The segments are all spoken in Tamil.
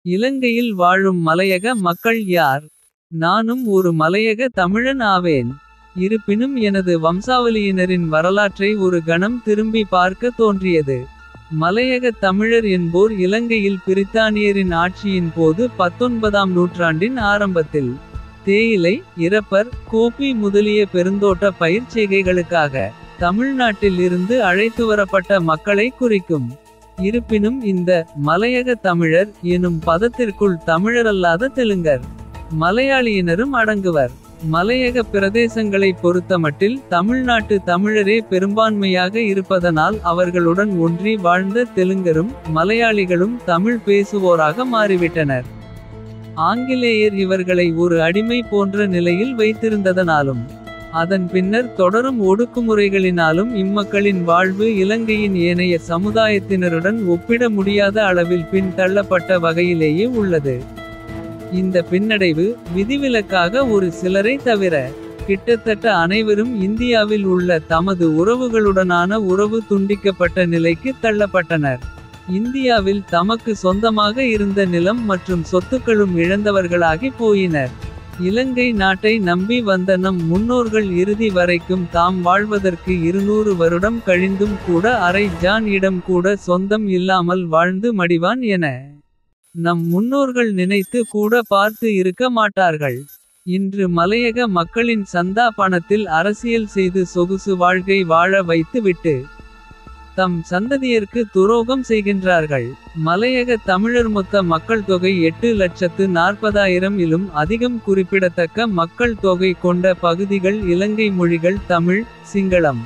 இலங்கையில் வாழும் மலையக மக்கள் யார்? நானும் ஒரு மலையக தமிழன் ஆவேன். இருப்பினும் எனது வம்சாவளியினரின் வரலாற்றை ஒரு கணம் திரும்பி பார்க்க தோன்றியது. மலையக தமிழர் என்போர் இலங்கையில் பிரித்தானியரின் ஆட்சியின் போது 19ஆம் நூற்றாண்டின் ஆரம்பத்தில் தேயிலை, இரப்பர், கோபி முதலிய பெருந்தோட்ட பயிர்ச் செய்கைகளுக்காக தமிழ்நாட்டில் இருந்து அழைத்துவரப்பட்ட மக்களை குறிக்கும். இருப்பினும் இந்த மலையக தமிழர் எனும் பதத்திற்குள் தமிழரல்லாத தெலுங்கர், மலையாளியினரும் அடங்குவர். மலையக பிரதேசங்களைப் பொறுத்தமட்டில் தமிழ்நாட்டு தமிழரே பெரும்பான்மையாக இருப்பதனால் அவர்களுடன் ஒன்றி வாழ்ந்த தெலுங்கரும் மலையாளிகளும் தமிழ் பேசுவோராக மாறிவிட்டனர். ஆங்கிலேயர் இவர்களை ஒரு அடிமை போன்ற நிலையில் வைத்திருந்ததனாலும் அதன் பின்னர் தொடரும் ஒடுக்குமுறைகளினாலும் இம்மக்களின் வாழ்வு இலங்கையின் ஏனைய சமுதாயத்தினருடன் ஒப்பிட முடியாத அளவில் பின் தள்ளப்பட்ட வகையிலேயே உள்ளது. இந்த பின்னடைவு விதிவிலக்காக ஒரு சிலரை தவிர கிட்டத்தட்ட அனைவரும் இந்தியாவில் உள்ள தமது உறவுகளுடனான உறவு துண்டிக்கப்பட்ட நிலைக்கு தள்ளப்பட்டனர். இந்தியாவில் தமக்கு சொந்தமாக இருந்த நிலம் மற்றும் சொத்துக்களும் இழந்தவர்களாகி போயினர். இலங்கை நாட்டை நம்பி வந்த நம் முன்னோர்கள் இறுதி வரைக்கும் தாம் வாழ்வதற்கு 200 வருடம் கழிந்தும் கூட அரை ஜான் இடம் கூட சொந்தம் இல்லாமல் வாழ்ந்து மடிவான் என நம் முன்னோர்கள் நினைத்து கூட பார்த்து இருக்க மாட்டார்கள். இன்று மலையக மக்களின் சந்தா பணத்தில் அரசியல் செய்து சொகுசு வாழ்க்கை வாழ வைத்து விட்டு தம் சந்ததியர்க்கு துரோகம் செய்கின்றார்கள். மலையக தமிழர் மொத்த மக்கள் தொகை 8,40,000 இலும் அதிகம். குறிப்பிடத்தக்க மக்கள் தொகை கொண்ட பகுதிகள் இலங்கை. மொழிகள் தமிழ், சிங்களம்.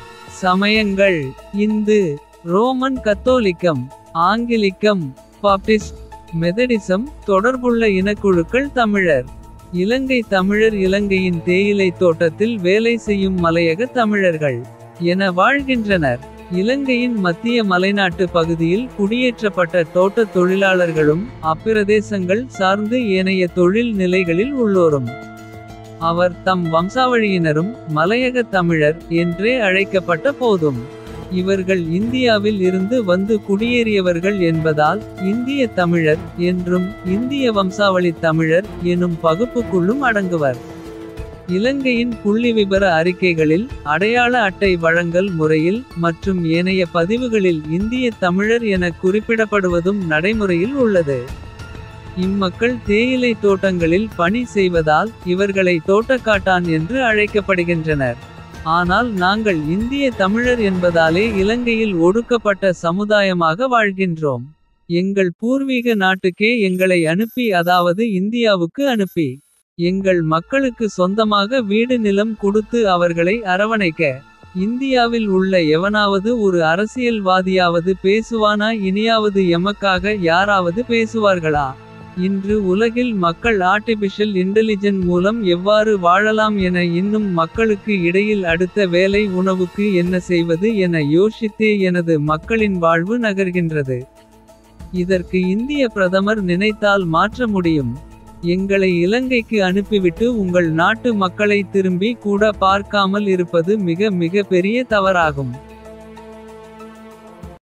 சமயங்கள் இந்து, ரோமன் கத்தோலிக்கம், ஆங்கிலிக்கம், பாப்டிஸ்ட், மெதடிசம். தொடர்புள்ள இனக்குழுக்கள் தமிழர், இலங்கை தமிழர். இலங்கையின் தேயிலை தோட்டத்தில் வேலை செய்யும் மலையக தமிழர்கள் என வாழ்கின்றனர். இலங்கையின் மத்திய மலைநாட்டு பகுதியில் குடியேற்றப்பட்ட தோட்டத் தொழிலாளர்களும் அப்பிரதேசங்கள் சார்ந்து ஏனைய தொழில் நிலைகளில் உள்ளோரும் அவர் தம் வம்சாவழியினரும் மலையக தமிழர் என்றே அழைக்கப்பட்ட போதும் இவர்கள் இந்தியாவில் இருந்து வந்து குடியேறியவர்கள் என்பதால் இந்திய தமிழர் என்றும் இந்திய வம்சாவளி தமிழர் எனும் பகுப்புக்குள்ளும் அடங்குவர். இலங்கையின் புள்ளிவிபர அறிக்கைகளில் அடையாள அட்டை வழங்கல் முறையில் மற்றும் ஏனைய பதிவுகளில் இந்திய தமிழர் என குறிப்பிடப்படுவதும் நடைமுறையில் உள்ளது. இம்மக்கள் தேயிலை தோட்டங்களில் பணி செய்வதால் இவர்களை தோட்டக்காட்டான் என்று அழைக்கப்படுகின்றனர். ஆனால் நாங்கள் இந்திய தமிழர் என்பதாலே இலங்கையில் ஒடுக்கப்பட்ட சமுதாயமாக வாழ்கின்றோம். எங்கள் பூர்வீக நாட்டுக்கே எங்களை அனுப்பி, அதாவது இந்தியாவுக்கு அனுப்பி, எங்கள் மக்களுக்கு சொந்தமாக வீடு நிலம் கொடுத்து அவர்களை அரவணைக்க இந்தியாவில் உள்ள எவனாவது ஒரு அரசியல்வாதியாவது பேசுவானா? இனியாவது எமக்காக யாராவது பேசுவார்களா? இன்று உலகில் மக்கள் ஆர்டிபிஷியல் இன்டெலிஜென்ஸ் மூலம் எவ்வாறு வாழலாம் என இன்னும் மக்களுக்கு இடையில் அடுத்த வேலை உணவுக்கு என்ன செய்வது என யோசித்தே எனது மக்களின் வாழ்வு நகர்கின்றது. இதற்கு இந்திய பிரதமர் நினைத்தால் மாற்ற முடியும். எங்களை இலங்கைக்கு அனுப்பிவிட்டு உங்கள் நாட்டு மக்களை திரும்பி கூட பார்க்காமல் இருப்பது மிக மிக பெரிய தவறாகும்.